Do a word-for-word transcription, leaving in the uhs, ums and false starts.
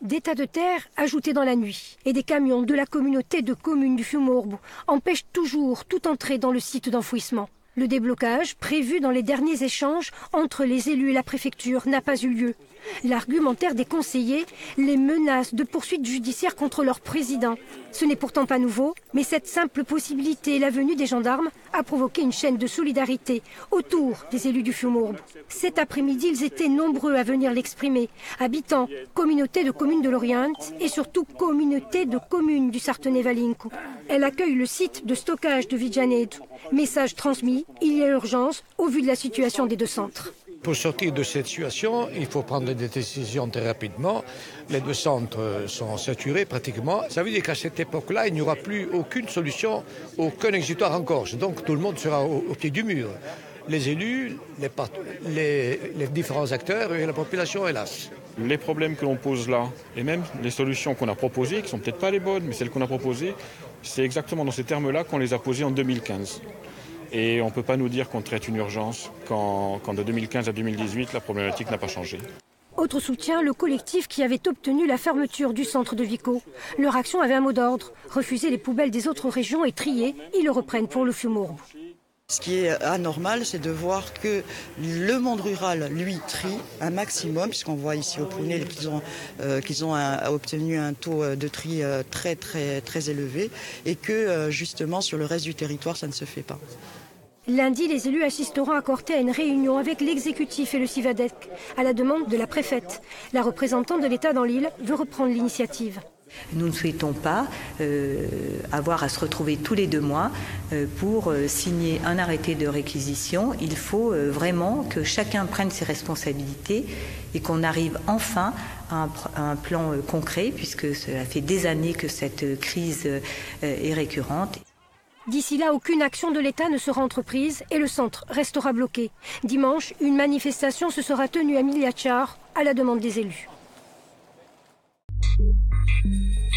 Des tas de terre ajoutés dans la nuit et des camions de la communauté de communes du Fiumorbu empêchent toujours toute entrée dans le site d'enfouissement. Le déblocage, prévu dans les derniers échanges entre les élus et la préfecture, n'a pas eu lieu. L'argumentaire des conseillers les menace de poursuites judiciaires contre leur président. Ce n'est pourtant pas nouveau, mais cette simple possibilité et la venue des gendarmes a provoqué une chaîne de solidarité autour des élus du Fiumorbu. Cet après-midi, ils étaient nombreux à venir l'exprimer. Habitants, communauté de communes de l'Orient et surtout communauté de communes du Sartenay-Valinco. Elle accueille le site de stockage de Vigianedo. Message transmis, il y a urgence au vu de la situation des deux centres. Pour sortir de cette situation, il faut prendre des décisions très rapidement. Les deux centres sont saturés pratiquement. Ça veut dire qu'à cette époque-là, il n'y aura plus aucune solution, aucun exutoire en Corse. Donc tout le monde sera au, au pied du mur. Les élus, les, les, les différents acteurs et la population, hélas. Les problèmes que l'on pose là, et même les solutions qu'on a proposées, qui ne sont peut-être pas les bonnes, mais celles qu'on a proposées, c'est exactement dans ces termes-là qu'on les a posées en deux mille quinze. Et on ne peut pas nous dire qu'on traite une urgence quand, quand de deux mille quinze à deux mille dix-huit, la problématique n'a pas changé. Autre soutien, le collectif qui avait obtenu la fermeture du centre de Vico. Leur action avait un mot d'ordre, refuser les poubelles des autres régions et trier, ils le reprennent pour le Fiumorbu. Ce qui est anormal, c'est de voir que le monde rural, lui, trie un maximum, puisqu'on voit ici au Prunel qu'ils ont, euh, qu'ils ont un, obtenu un taux de tri très, très, très élevé, et que, euh, justement, sur le reste du territoire, ça ne se fait pas. Lundi, les élus assisteront à Corté à une réunion avec l'exécutif et le Civadec, à la demande de la préfète. La représentante de l'État dans l'île veut reprendre l'initiative. Nous ne souhaitons pas euh, avoir à se retrouver tous les deux mois euh, pour euh, signer un arrêté de réquisition. Il faut euh, vraiment que chacun prenne ses responsabilités et qu'on arrive enfin à un, à un plan euh, concret, puisque cela fait des années que cette crise euh, est récurrente. D'ici là, aucune action de l'État ne sera entreprise et le centre restera bloqué. Dimanche, une manifestation se sera tenue à Miliachar à la demande des élus.